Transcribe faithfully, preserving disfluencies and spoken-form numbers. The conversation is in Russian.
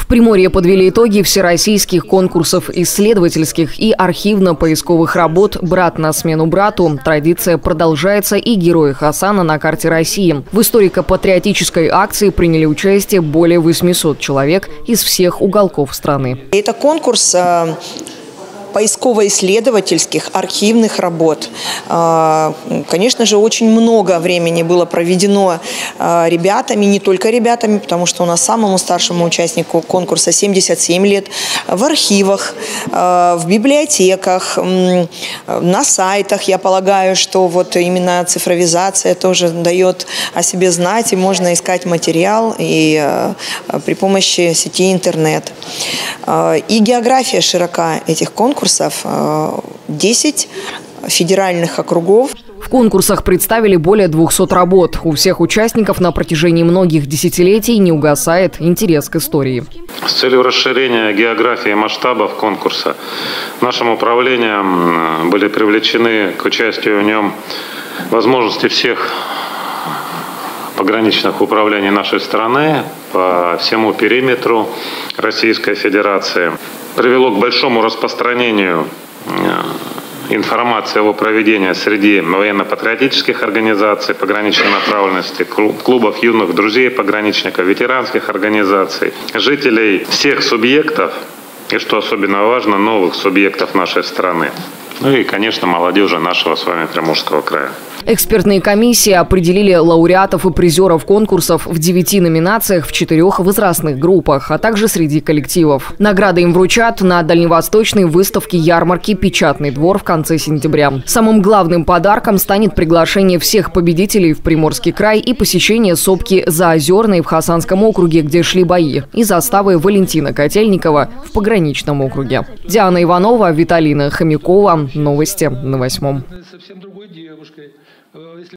В Приморье подвели итоги всероссийских конкурсов исследовательских и архивно-поисковых работ «Брат на смену брату». Традиция продолжается, и герои Хасана на карте России. В историко-патриотической акции приняли участие более восьмисот человек из всех уголков страны. Это конкурс поисково-исследовательских архивных работ. Конечно же, очень много времени было проведено ребятами, не только ребятами, потому что у нас самому старшему участнику конкурса семьдесят семь лет, в архивах, в библиотеках, на сайтах. Я полагаю, что вот именно цифровизация тоже дает о себе знать, и можно искать материал и при помощи сети интернет. И география широка этих конкурсов. десять федеральных округов. В конкурсах представили более двухсот работ. У всех участников на протяжении многих десятилетий не угасает интерес к истории. С целью расширения географии и масштабов конкурса нашим управлением были привлечены к участию в нем возможности всех пограничных управлений нашей страны по всему периметру Российской Федерации. Привело к большому распространению информации о проведении среди военно-патриотических организаций пограничной направленности, клубов юных друзей пограничников, ветеранских организаций, жителей всех субъектов и, что особенно важно, новых субъектов нашей страны. Ну и, конечно, молодежи нашего с вами Приморского края. Экспертные комиссии определили лауреатов и призеров конкурсов в девяти номинациях в четырех возрастных группах, а также среди коллективов. Награды им вручат на дальневосточной выставке ярмарки «Печатный двор» в конце сентября. Самым главным подарком станет приглашение всех победителей в Приморский край и посещение сопки Заозерной в Хасанском округе, где шли бои, и заставы Валентина Котельникова в пограничном округе. Диана Иванова, Виталина Хомякова. Новости на восьмом.